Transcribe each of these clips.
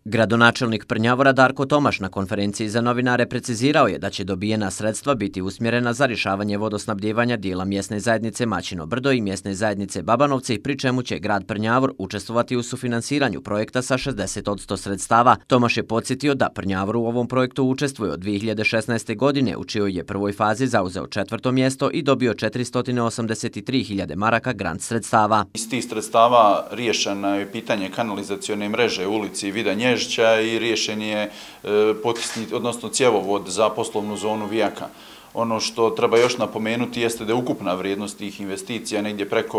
Gradonačelnik Prnjavora Darko Tomaš na konferenciji za novinare precizirao je da će dobijena sredstva biti usmjerena za rješavanje vodosnabdijevanja dijela mjesne zajednice Mačino Brdo i mjesne zajednice Babanovci, pri čemu će grad Prnjavor učestvovati u sufinansiranju projekta sa 60% sredstava. Tomaš je podsjetio da Prnjavor u ovom projektu učestvuje od 2016. godine, u čijoj je prvoj fazi zauzeo 4. mjesto i dobio 483.000 maraka grant sredstava. Iz tih sredstava riješeno je pitanje kanalizacione mreže u ulici Vida Nježića i riješen je potisni, odnosno cjevovod za poslovnu zonu Vijaka. Ono što treba još napomenuti jeste da je ukupna vrijednost tih investicija negdje preko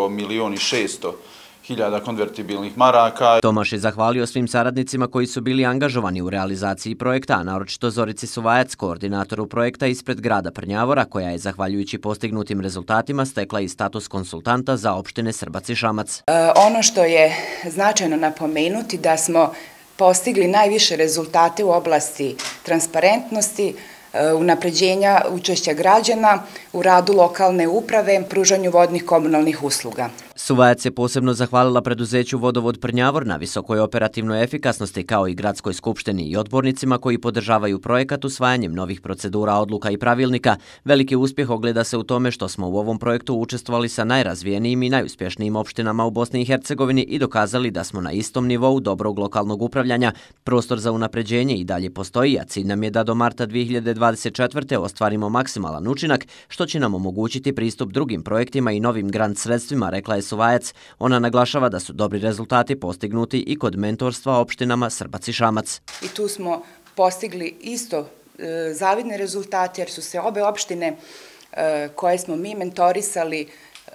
1.600.000 konvertibilnih maraka. Tomaš je zahvalio svim saradnicima koji su bili angažovani u realizaciji projekta, a naročito Zorici Suvajac, koordinatoru projekta ispred grada Prnjavora, koja je, zahvaljujući postignutim rezultatima, stekla i status konsultanta za opštine Srbac i Šamac. Ono što je značajno napomenuti da smo postigli najviše rezultate u oblasti transparentnosti, unapređenja učešća građana u radu lokalne uprave, pružanju vodnih komunalnih usluga. Suvajac je posebno zahvalila preduzeću Vodovod Prnjavor na visokoj operativnoj efikasnosti, kao i gradskoj skupštini i odbornicima koji podržavaju projekat usvajanjem novih procedura, odluka i pravilnika. Veliki uspjeh ogleda se u tome što smo u ovom projektu učestvovali sa najrazvijenijim i najuspješnijim opštinama u Bosni i Hercegovini i dokazali da smo na istom nivou dobrog lokalnog upravljanja. Prostor za unapređenje i dalje postoji, a cilj nam je da do marta 2024. ostvarimo maksimalan učinak, što će nam omogućiti pristup drugim projektima i novim grant sredstvima, rekla je Suvajac. Ona naglašava da su dobri rezultati postignuti i kod mentorstva opštinama Srbac i Šamac. I tu smo postigli isto zavidne rezultate, jer su se obe opštine koje smo mi mentorisali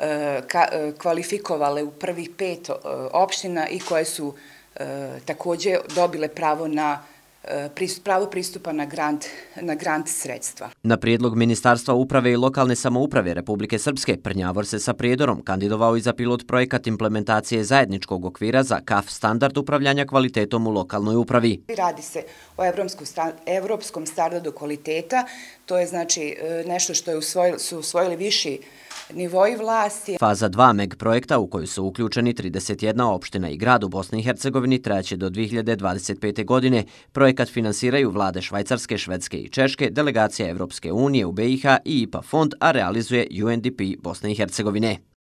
kvalifikovale u prvih 5 opština i koje su također dobile pravo pristupa na grant sredstva. Na prijedlog Ministarstva uprave i lokalne samouprave Republike Srpske, Prnjavor se sa Prijedorom kandidovao i za pilot projekat implementacije zajedničkog okvira za KAF standard upravljanja kvalitetom u lokalnoj upravi. Radi se o evropskom standardu kvaliteta, to je znači nešto što su usvojili viši nivoji vlasti. Faza 2 MEG projekta, u koju su uključeni 31 opština i grad u Bosni i Hercegovini, trajaće do 2025. godine. Projekat finansiraju vlade Švajcarske, Švedske i Češke, delegacija Evropske unije u BiH i IPA fond, a realizuje UNDP Bosne i Hercegovine.